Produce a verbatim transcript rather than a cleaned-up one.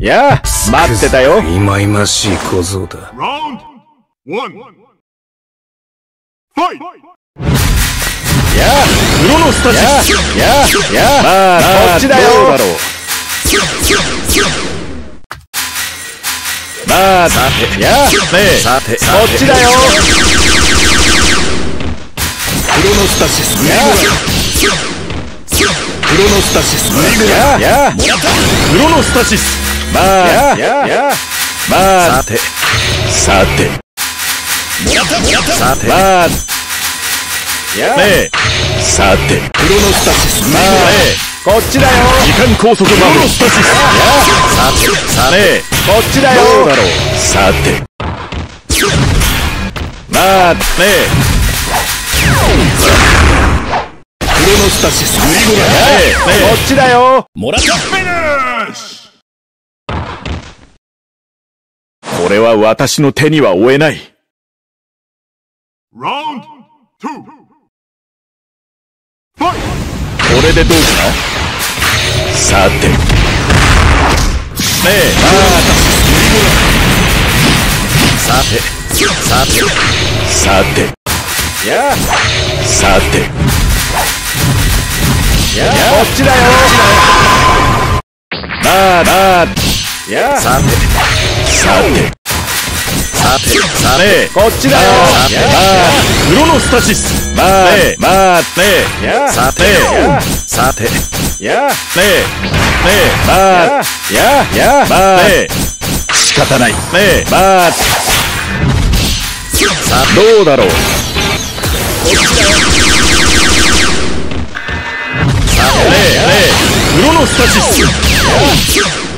やあ、待ってたよ。 いまいましい小僧だ。 やあ、クロノスタシス。やあ、やあ、まあ、こっちだよ。どうだろう。まあ、さて、やあ、ねえ、さて、こっちだよ。 クロノスタシス。 やあ、 クロノスタシス。 やあ、やあ、クロノスタシス。まあ、やあ、やあ、まあ、さて、さて、さて、まあ、やあ、ねえ、さて、 クロノスタシス。 まあ、ねえ、こっちだよ。時間拘束魔法スタシス。やあ、さて、さて、こっちだよ。どうだろう。さて、まあ、ねえ、 クロノスタシス。 ねえ、こっちだよ。 もらった。 これは私の手には負えない。これでどうかな。さて、ねえ、まあ、さて、さて、さて、やあ、さて、やあ、こっちだよ。まあ、まあ、やあ、さて、さて、さて、さて、こっちだよ。やあ、クロノスタシス。まあ、ねえ、まあ、ねえ、やあ、さて、やあ、さて、やあ、ねえ、ねえ、まあ、やあ、やあ、まあ、ねえ、仕方ない。ねえ、まあ、さあ、どうだろう。こっちだよ。さあ、ねえ、ねえ、クロノスタシス。